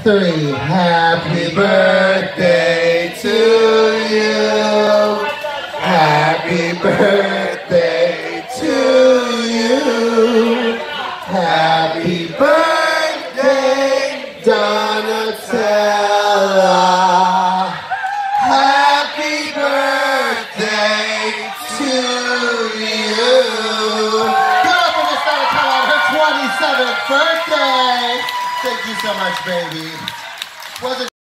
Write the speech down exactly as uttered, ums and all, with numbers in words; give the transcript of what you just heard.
three. Happy birthday to you. Happy birthday to you. Happy birthday, Donatella. Happy birthday to you. Give it up for Miss Donatella on her twenty-seventh birthday. Thank you so much, baby. Was it